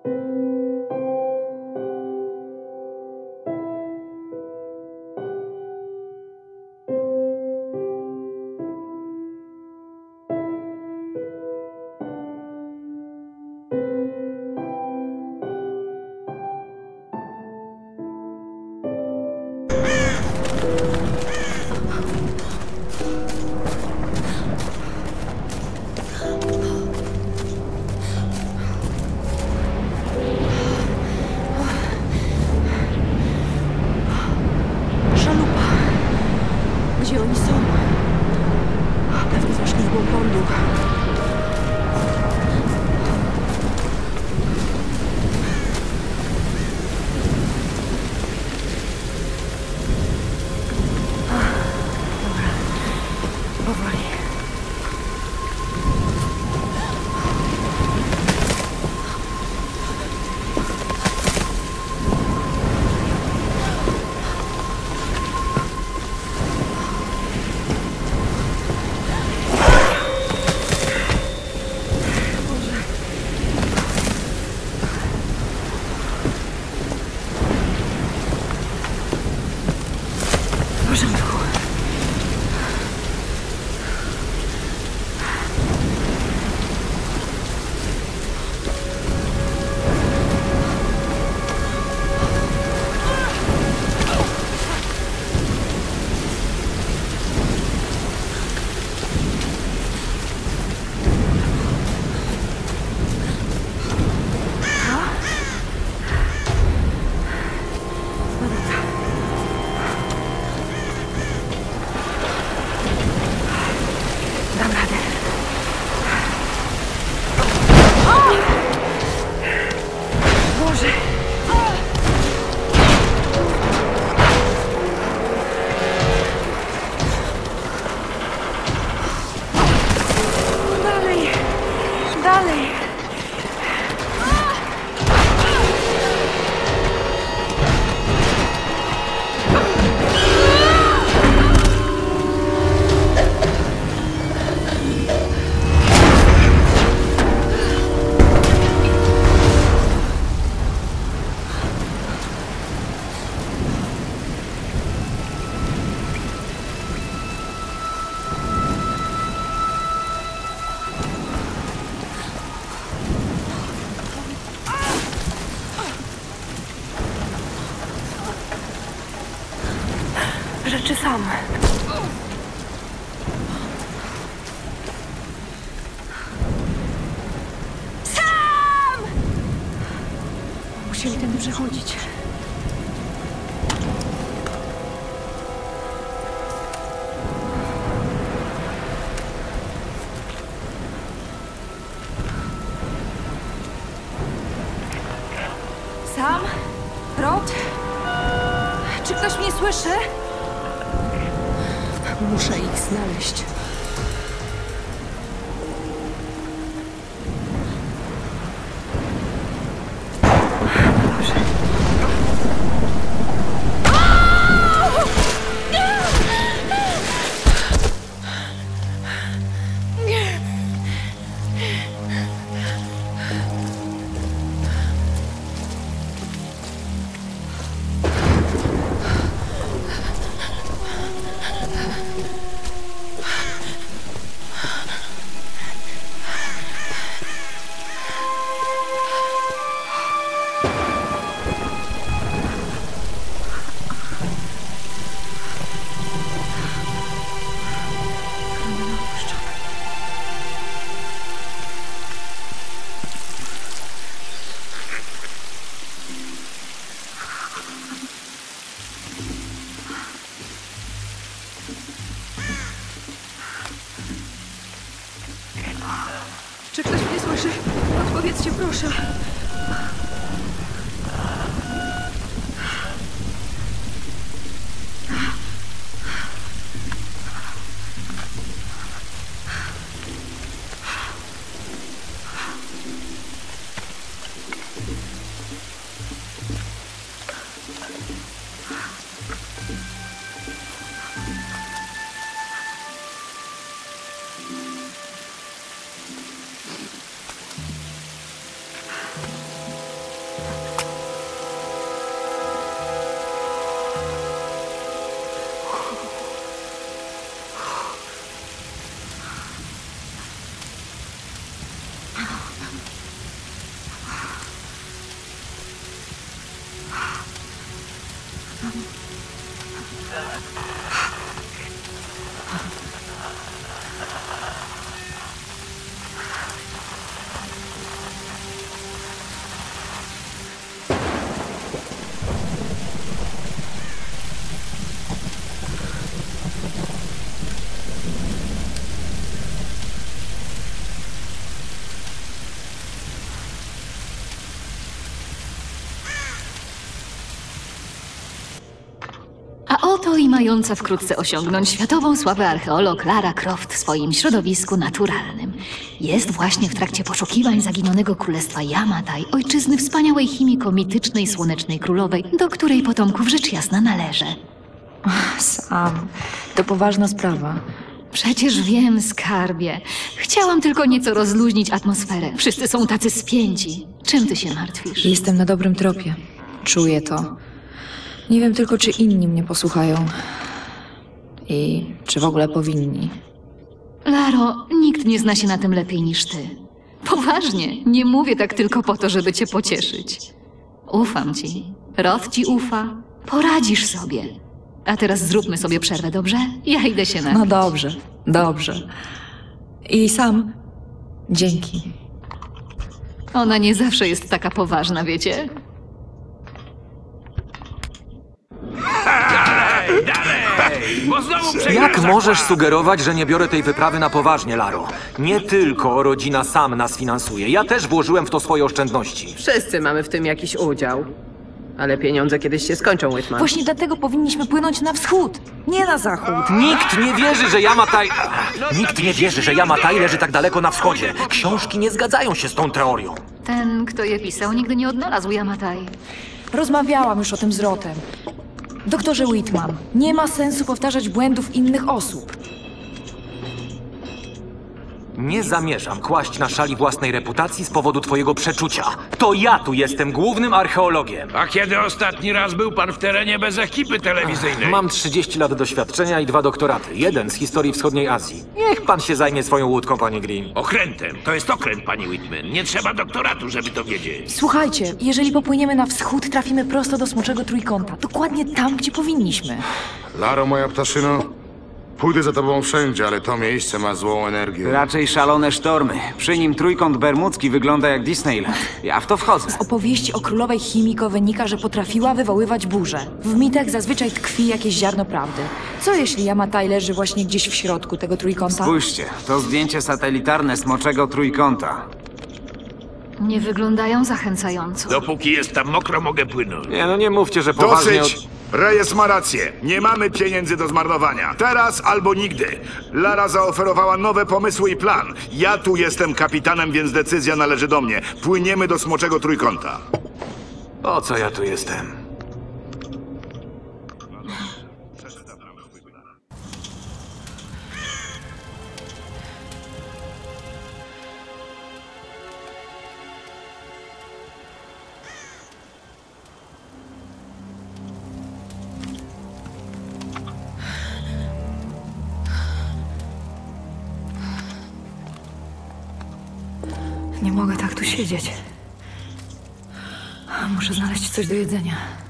Rzeczy sam. Sam! Musieli tędy przechodzić. Sam? Rod? Czy ktoś mnie słyszy? Muszę ich znaleźć. Czy ktoś mnie słyszy? Odpowiedzcie, proszę. A oto i mająca wkrótce osiągnąć światową sławę archeolog Lara Croft w swoim środowisku naturalnym. Jest właśnie w trakcie poszukiwań zaginionego królestwa Yamatai, ojczyzny wspaniałej chimiko-mitycznej Słonecznej Królowej, do której potomków rzecz jasna należy. Sam, to poważna sprawa. Przecież wiem, skarbie. Chciałam tylko nieco rozluźnić atmosferę. Wszyscy są tacy spięci. Czym ty się martwisz? Jestem na dobrym tropie. Czuję to. Nie wiem tylko, czy inni mnie posłuchają. I czy w ogóle powinni. Laro, nikt nie zna się na tym lepiej niż ty. Poważnie, nie mówię tak tylko po to, żeby cię pocieszyć. Ufam ci. Roth ci ufa. Poradzisz sobie. A teraz zróbmy sobie przerwę, dobrze? Ja idę się napić. No dobrze, dobrze. I sam, dzięki. Ona nie zawsze jest taka poważna, wiecie? Bo znowu Jak możesz sugerować, że nie biorę tej wyprawy na poważnie, Laro? Nie tylko rodzina Sam nas finansuje. Ja też włożyłem w to swoje oszczędności. Wszyscy mamy w tym jakiś udział. Ale pieniądze kiedyś się skończą, Whitman. Właśnie dlatego powinniśmy płynąć na wschód, nie na zachód. Nikt nie wierzy, że Yamatai... Nikt nie wierzy, że Yamatai leży tak daleko na wschodzie. Książki nie zgadzają się z tą teorią. Ten, kto je pisał, nigdy nie odnalazł Yamatai. Rozmawiałam już o tym z Rothem. Doktorze Whitman, nie ma sensu powtarzać błędów innych osób. Nie zamierzam kłaść na szali własnej reputacji z powodu twojego przeczucia. To ja tu jestem głównym archeologiem. A kiedy ostatni raz był pan w terenie bez ekipy telewizyjnej? Mam 30 lat doświadczenia i 2 doktoraty. Jeden z historii wschodniej Azji. Niech pan się zajmie swoją łódką, panie Green. Okrętem. To jest okręt, pani Whitman. Nie trzeba doktoratu, żeby to wiedzieć. Słuchajcie, jeżeli popłyniemy na wschód, trafimy prosto do Smoczego Trójkąta. Dokładnie tam, gdzie powinniśmy. Laro, moja ptaszyno, pójdę za tobą wszędzie, ale to miejsce ma złą energię. Raczej szalone sztormy. Przy nim trójkąt bermudzki wygląda jak Disneyland. Ja w to wchodzę. Z opowieści o królowej Chimiko wynika, że potrafiła wywoływać burze. W mitach zazwyczaj tkwi jakieś ziarno prawdy. Co jeśli Yamatai leży właśnie gdzieś w środku tego trójkąta? Spójrzcie, to zdjęcie satelitarne Smoczego Trójkąta. Nie wyglądają zachęcająco. Dopóki jest tam mokro, mogę płynąć. Nie, no nie mówcie, że poważnie... Dosyć! Reyes ma rację. Nie mamy pieniędzy do zmarnowania. Teraz albo nigdy. Lara zaoferowała nowe pomysły i plan. Ja tu jestem kapitanem, więc decyzja należy do mnie. Płyniemy do Smoczego Trójkąta. Po co ja tu jestem? Nie mogę tak tu siedzieć. Muszę znaleźć coś do jedzenia.